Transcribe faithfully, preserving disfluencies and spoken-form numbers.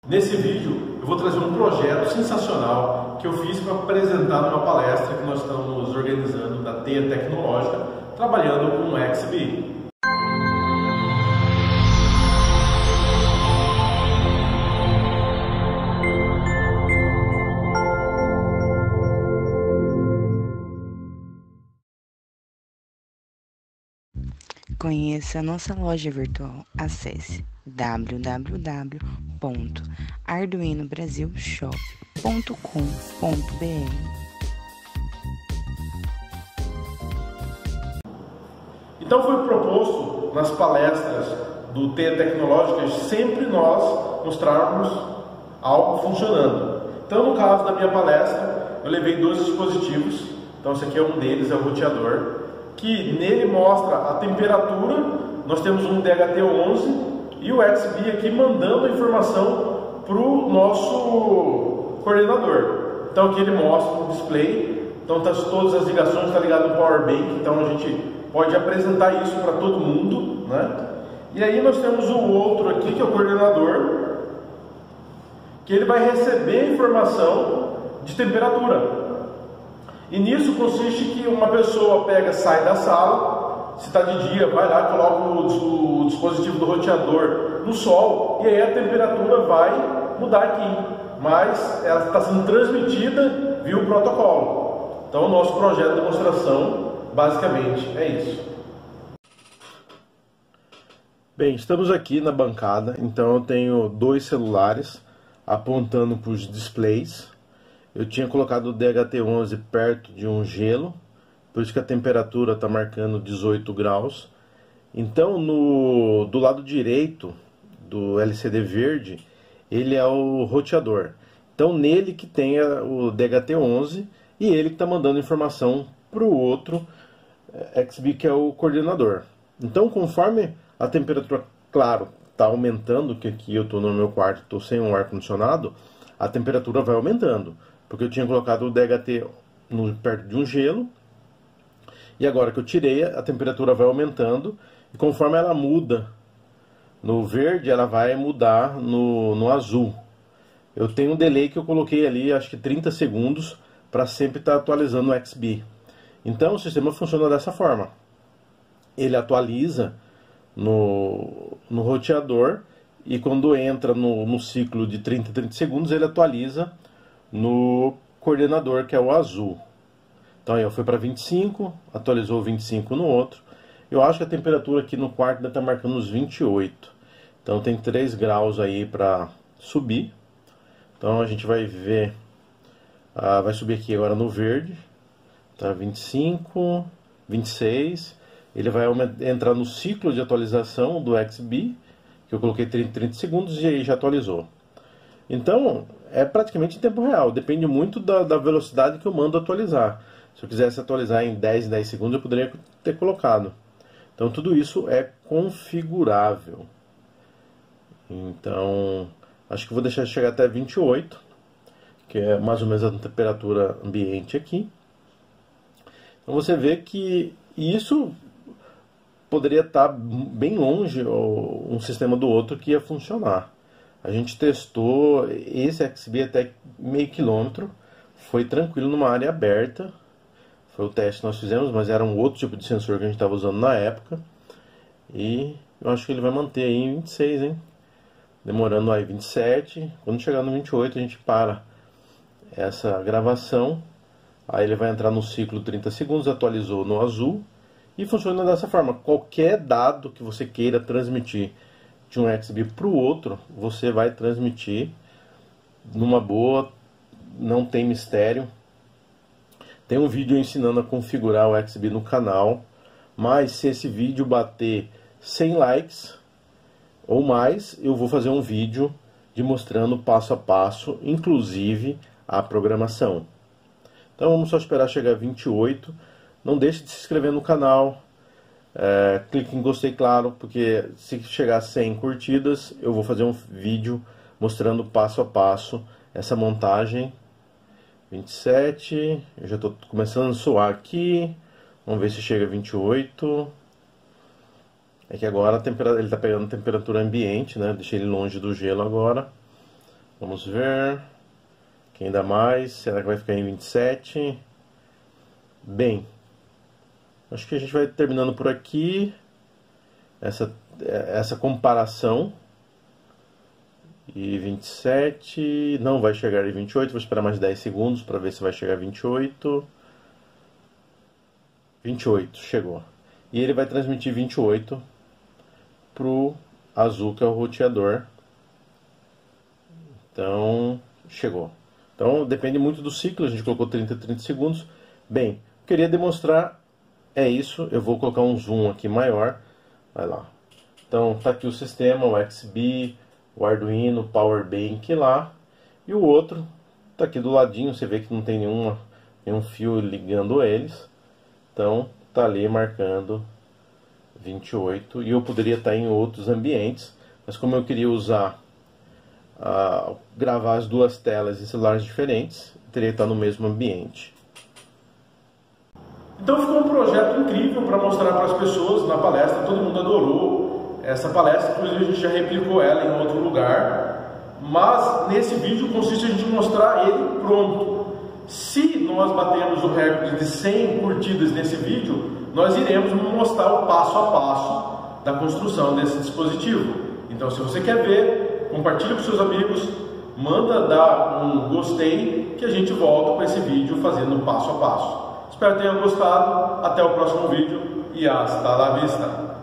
Nesse vídeo eu vou trazer um projeto sensacional que eu fiz para apresentar numa palestra que nós estamos organizando da Teia Tecnológica, trabalhando com o X B. Conheça a nossa loja virtual. Acesse w w w ponto arduino brasil shop ponto com ponto b r. Então foi proposto nas palestras do Teia Tecnológica sempre nós mostrarmos algo funcionando. Então, no caso da minha palestra, eu levei dois dispositivos. Então esse aqui é um deles, é o roteador, que nele mostra a temperatura. Nós temos um D H T onze e o X B aqui mandando a informação para o nosso coordenador. Então aqui ele mostra o display, então tá, todas as ligações estão ligadas no Power Bank, então a gente pode apresentar isso para todo mundo, né? E aí nós temos o outro aqui, que é o coordenador, que ele vai receber a informação de temperatura. E nisso consiste que uma pessoa pega, sai da sala, se está de dia, vai lá, coloca o, o dispositivo do roteador no sol, e aí a temperatura vai mudar aqui, mas ela está sendo transmitida via o protocolo. Então o nosso projeto de demonstração basicamente é isso. Bem, estamos aqui na bancada, então eu tenho dois celulares apontando para os displays. Eu tinha colocado o D H T onze perto de um gelo, por isso que a temperatura está marcando dezoito graus. Então, no, do lado direito do L C D verde, ele é o roteador. Então, nele que tem a, o D H T onze e ele que está mandando informação para o outro X B, que é o coordenador. Então, conforme a temperatura, claro, está aumentando, que aqui eu estou no meu quarto, estou sem um ar-condicionado, a temperatura vai aumentando. Porque eu tinha colocado o D H T no, perto de um gelo, e agora que eu tirei, a temperatura vai aumentando, e conforme ela muda no verde, ela vai mudar no, no azul. Eu tenho um delay que eu coloquei ali, acho que trinta segundos, para sempre estar atualizando o X B. Então o sistema funciona dessa forma. Ele atualiza no, no roteador, e quando entra no, no ciclo de trinta, trinta segundos, ele atualiza no coordenador, que é o azul. Então aí eu fui para vinte e cinco, atualizou vinte e cinco no outro. Eu acho que a temperatura aqui no quarto ainda está marcando uns vinte e oito. Então tem três graus aí para subir. Então a gente vai ver, ah, vai subir aqui agora no verde, tá vinte e cinco, vinte e seis. Ele vai entrar no ciclo de atualização do X B, que eu coloquei trinta, trinta segundos, e aí já atualizou. Então, é praticamente em tempo real, depende muito da, da velocidade que eu mando atualizar. Se eu quisesse atualizar em dez, dez segundos, eu poderia ter colocado. Então, tudo isso é configurável. Então, acho que vou deixar chegar até vinte e oito, que é mais ou menos a temperatura ambiente aqui. Então, você vê que isso poderia estar bem longe um sistema do outro que ia funcionar. A gente testou esse X B até meio quilômetro, foi tranquilo numa área aberta, foi o teste que nós fizemos, mas era um outro tipo de sensor que a gente estava usando na época, e eu acho que ele vai manter aí em vinte e seis, hein? Demorando aí vinte e sete, quando chegar no vinte e oito a gente para essa gravação, aí ele vai entrar no ciclo trinta segundos, atualizou no azul, e funciona dessa forma. Qualquer dado que você queira transmitir de um X B para o outro, você vai transmitir numa boa, não tem mistério. Tem um vídeo ensinando a configurar o X B no canal, mas se esse vídeo bater cem likes ou mais, eu vou fazer um vídeo de mostrando passo a passo, inclusive a programação. Então vamos só esperar chegar a vinte e oito. Não deixe de se inscrever no canal. É, clique em gostei, claro, porque se chegar a cem curtidas, eu vou fazer um vídeo mostrando passo a passo essa montagem. vinte e sete, eu já estou começando a suar aqui. Vamos ver se chega a vinte e oito. É que agora a temperatura, ele está pegando temperatura ambiente, né? Deixei ele longe do gelo agora. Vamos ver. Quem dá mais? Será que vai ficar em vinte e sete? Bem, acho que a gente vai terminando por aqui. Essa, essa comparação. E vinte e sete, não vai chegar em vinte e oito, vou esperar mais dez segundos para ver se vai chegar a vinte e oito. vinte e oito, chegou. E ele vai transmitir vinte e oito pro azul, que é o roteador. Então, chegou. Então, depende muito do ciclo, a gente colocou trinta, trinta segundos. Bem, eu queria demonstrar, é isso, eu vou colocar um zoom aqui maior. Vai lá. Então, tá aqui o sistema, o X B, o Arduino, o Power Bank lá. E o outro, tá aqui do ladinho, você vê que não tem nenhuma, nenhum fio ligando eles. Então, tá ali marcando vinte e oito. E eu poderia estar em outros ambientes, mas como eu queria usar, uh, gravar as duas telas em celulares diferentes, eu teria que estar no mesmo ambiente. Então ficou um projeto incrível para mostrar para as pessoas na palestra, todo mundo adorou essa palestra, inclusive a gente já replicou ela em outro lugar, mas nesse vídeo consiste a gente mostrar ele pronto. Se nós batemos o recorde de cem curtidas nesse vídeo, nós iremos mostrar o passo a passo da construção desse dispositivo. Então se você quer ver, compartilhe com seus amigos, manda dar um gostei que a gente volta com esse vídeo fazendo passo a passo. Espero que tenham gostado, até o próximo vídeo e hasta la vista!